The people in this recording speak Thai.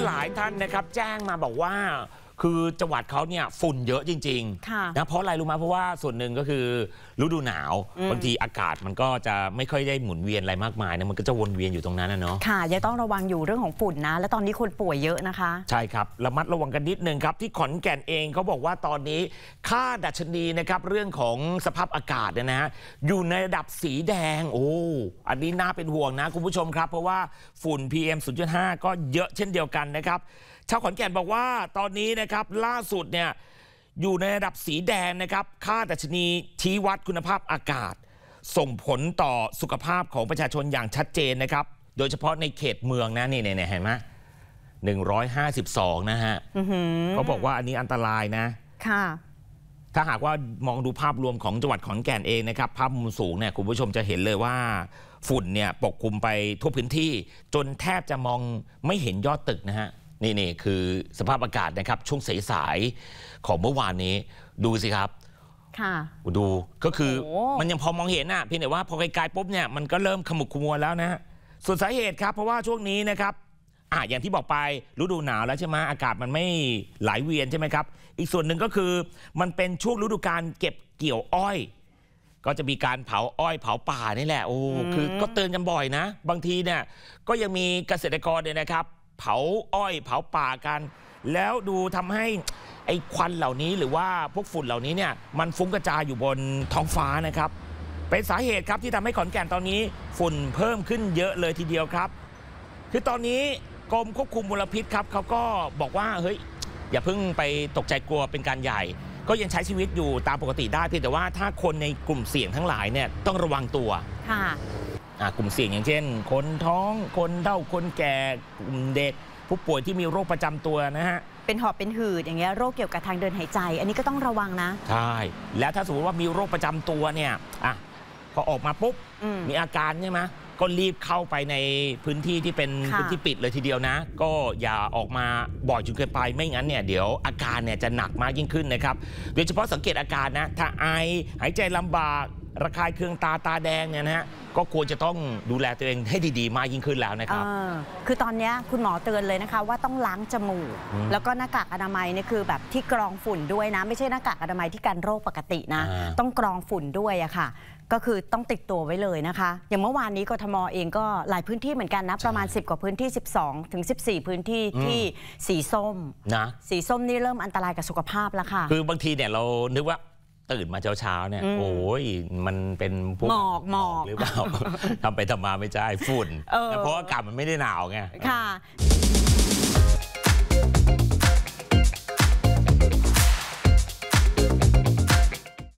หลายท่านนะครับแจ้งมาบอกว่าคือจังหวัดเขาเนี่ยฝุ่นเยอะจริงๆนะเพราะอะไรรู้ไหมเพราะว่าส่วนหนึ่งก็คือฤดูหนาวบางทีอากาศมันก็จะไม่ค่อยได้หมุนเวียนอะไรมากมายนะมันก็จะวนเวียนอยู่ตรงนั้นนะเนาะค่ะยังต้องระวังอยู่เรื่องของฝุ่นนะและตอนนี้คนป่วยเยอะนะคะใช่ครับระมัดระวังกันนิดนึงครับที่ขอนแก่นเองเขาบอกว่าตอนนี้ค่าดัชนีนะครับเรื่องของสภาพอากาศเนี่ยนะฮะอยู่ในระดับสีแดงโอ้อันนี้น่าเป็นห่วงนะคุณผู้ชมครับเพราะว่าฝุ่น PM 2.5 ก็เยอะเช่นเดียวกันนะครับชาวขอนแก่นบอกว่าตอนนี้นะครับล่าสุดเนี่ยอยู่ในระดับสีแดงนะครับค่าดัชนีชี้วัดคุณภาพอากาศส่งผลต่อสุขภาพของประชาชนอย่างชัดเจนนะครับโดยเฉพาะในเขตเมืองนะนี่เห็นไหม152นะฮะเขาบอกว่าอันนี้อันตรายนะค่ะถ้าหากว่ามองดูภาพรวมของจังหวัดขอนแก่นเองนะครับภาพมุมสูงเนี่ยคุณผู้ชมจะเห็นเลยว่าฝุ่นเนี่ยปกคลุมไปทั่วพื้นที่จนแทบจะมองไม่เห็นยอดตึกนะฮะนี่คือสภาพอากาศนะครับช่วงสายๆของเมื่อวานนี้ดูสิครับค่ะดูก็คือมันยังพอมองเห็นนะเพียงแต่ว่าพอไกลๆปุ๊บเนี่ยมันก็เริ่มขมุกขมัวแล้วนะส่วนสาเหตุครับเพราะว่าช่วงนี้นะครับอย่างที่บอกไปฤดูหนาวแล้วใช่ไหมอากาศมันไม่ไหลเวียนใช่ไหมครับอีกส่วนหนึ่งก็คือมันเป็นช่วงฤดูการเก็บเกี่ยวอ้อยก็จะมีการเผาอ้อยเผาป่านี่แหละคือก็เตือนกันบ่อยนะบางทีเนี่ยก็ยังมีเกษตรกรเนี่ยนะครับเผาอ้อยเผาป่ากันแล้วดูทำให้ไอ้ควันเหล่านี้หรือว่าพวกฝุ่นเหล่านี้เนี่ยมันฟุ้งกระจายอยู่บนท้องฟ้านะครับเป็นสาเหตุครับที่ทำให้ขอนแก่นตอนนี้ฝุ่นเพิ่มขึ้นเยอะเลยทีเดียวครับคือตอนนี้กรมควบคุมมลพิษครับเขาก็บอกว่าเฮ้ยอย่าเพิ่งไปตกใจกลัวเป็นการใหญ่ก็ยังใช้ชีวิตอยู่ตามปกติได้เพียงแต่ว่าถ้าคนในกลุ่มเสี่ยงทั้งหลายเนี่ยต้องระวังตัวค่ะกลุ่มเสี่ยงอย่างเช่นคนท้องคนเฒ่าคนแก่กลุ่มเด็กผู้ป่วยที่มีโรคประจำตัวนะฮะเป็นหอบเป็นหืดอย่างเงี้ยโรคเกี่ยวกับทางเดินหายใจอันนี้ก็ต้องระวังนะใช่แล้วถ้าสมมติว่ามีโรคประจำตัวเนี่ยพอออกมาปุ๊บมีอาการใช่ไหมก็รีบเข้าไปในพื้นที่ที่เป็นพื้นที่ปิดเลยทีเดียวนะก็อย่าออกมาบ่อยจนเกินไปไม่งั้นเนี่ยเดี๋ยวอาการเนี่ยจะหนักมากยิ่งขึ้นนะครับโดยเฉพาะสังเกตอาการนะถ้าไอหายใจลำบากระคายเคืองตาแดงเนี่ยนะฮะก็ควรจะต้องดูแลตัวเองให้ดีๆมากยิ่งขึ้นแล้วนะครับคือตอนนี้คุณหมอเตือนเลยนะคะว่าต้องล้างจมูกแล้วก็หน้ากากอนามัยเนี่ยคือแบบที่กรองฝุ่นด้วยนะไม่ใช่หน้ากากอนามัยที่กันโรคปกตินะต้องกรองฝุ่นด้วยอะค่ะก็คือต้องติดตัวไว้เลยนะคะอย่างเมื่อวานนี้กทมเองก็หลายพื้นที่เหมือนกันนะประมาณ10กว่าพื้นที่12 ถึง 14พื้นที่ที่สีส้มนะสีส้มนี่เริ่มอันตรายกับสุขภาพแล้วค่ะคือบางทีเนี่ยเรานึกว่าตื่นมาเช้าเนี่ยโอ้ยมันเป็นพวกหมอกหรือเปล่าทำไปทำมาไม่ใช่ฝุ่นเพราะอากาศมันไม่ได้หนาวไงค่ะ